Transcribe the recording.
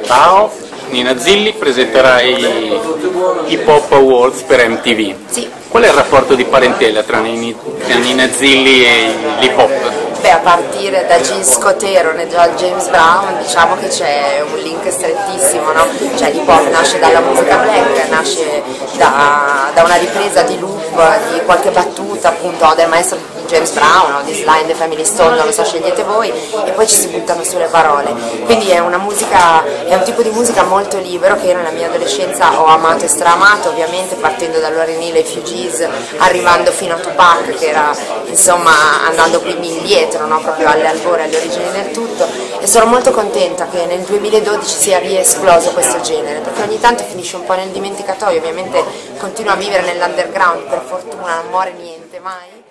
Ciao, Nina Zilli, presenterai i Pop Awards per MTV. Sì. Qual è il rapporto di parentela tra Nina Zilli e l'hip hop? Beh, a partire da Gil Scott-Heron e già James Brown, diciamo che c'è un link strettissimo, no? Cioè l'hip hop nasce dalla musica black, nasce da una ripresa di loop, di qualche battuta, appunto, del maestro James Brown o di Sly and the Family Stone, non lo so, scegliete voi, e poi ci si buttano sulle parole. Quindi è una musica, è un tipo di musica molto libero che io nella mia adolescenza ho amato e straamato, ovviamente partendo da Lauryn Hill e Fugees, arrivando fino a Tupac, che era, insomma, andando quindi indietro, no? Proprio alle albori, alle origini del tutto, e sono molto contenta che nel 2012 sia riesploso questo genere, perché ogni tanto finisce un po' nel dimenticatoio, ovviamente continua a vivere nell'underground, per fortuna non muore niente mai.